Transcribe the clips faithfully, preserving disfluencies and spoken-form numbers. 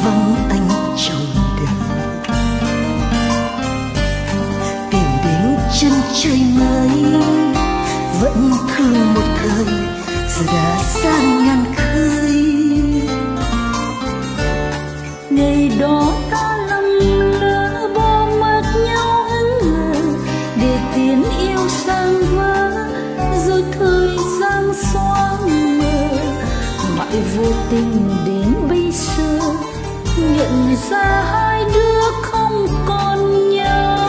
vắng anh trong đời, tìm đến chân trời mới vẫn thương một thời giờ đã sang ngàn khơi. Ngày đó ta lầm lỡ bỏ mặc nhau hững hờ để tiến yêu sang vỡ, rồi thời gian xoáng mờ mãi vô tình đến bây giờ nhận ra hai đứa không còn nhau.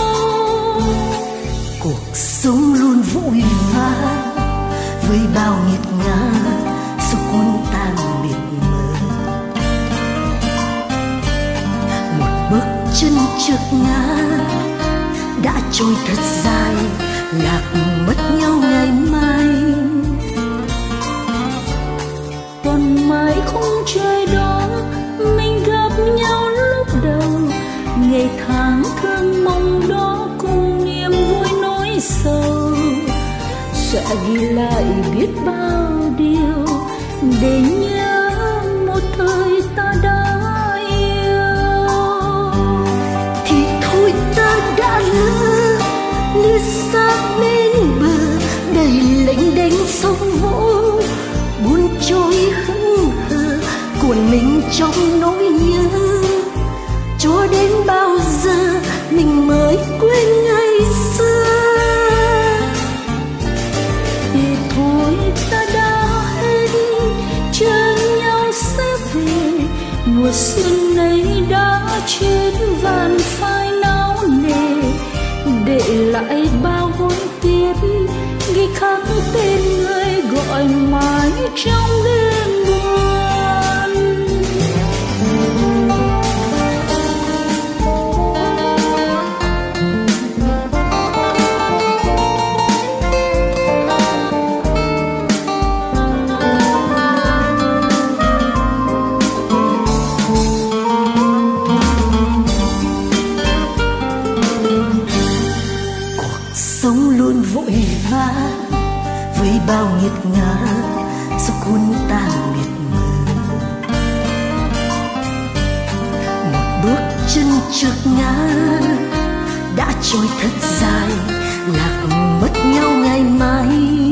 Cuộc sống luôn vội vã với bao nghiệt ngã, sự cuốn tan mịt mờ. Một bước chân trượt ngã đã trôi thật dài, lạc mất nhau ngày mai. Còn mãi khung trời đó mình gặp nhau lúc đầu, ngày tháng thương mong đó cùng niềm vui nỗi sầu, sẽ ghi lại biết bao điều để nhớ một thời ta đã yêu. Thì thôi ta đã lỡ lìa xa bên bờ, đầy lênh đênh sóng vỗ buồn trôi hững hờ, cuộn mình trong nỗi nhớ. Cho đến bao giờ mình mới quên ngày xưa. Thì thôi ta đã hết, chờ nhau sẽ về. Mùa xuân này đã chết vạn phai não nề, để lại bao hối tiếc ghi khắc tên người gọi mãi trong đêm buồn. Sống luôn vội vã với bao nghiệt ngã, gió cuốn tan mịt mờ. Một bước chân trượt ngã đã trôi thật dài, lạc mất nhau ngày mai.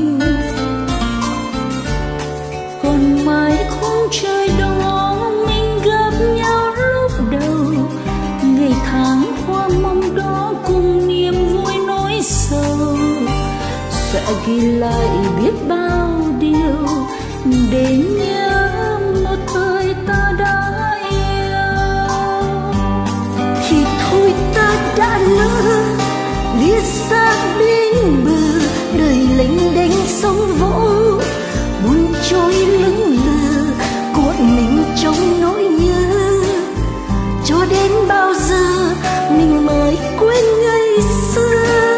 Còn mãi khung trời đó mình gặp nhau lúc đầu, ngày tháng hoa mong đó cùng niềm vui nỗi sầu, sẽ ghi lại biết bao điều để nhớ một thời ta đã yêu. Thì thôi ta đã lỡ lìa xa bên bờ, đời lênh đênh sóng vỗ buồn trôi lững lờ, cuộn mình trong nỗi nhớ. Cho đến bao giờ mình mới quên ngày xưa.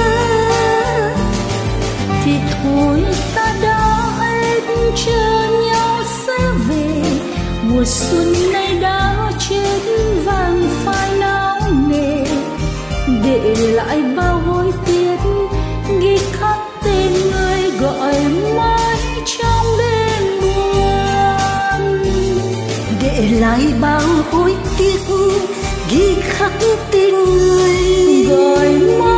Thì thôi ta đã hết, chờ nhau sẽ về. Mùa xuân này đã chết vàng phai não nề, để lại bao hối tiếc ghi khắc tên người gọi mãi trong đêm buồn. Để lại bao hối tiếc ghi khắc tên người gọi mãi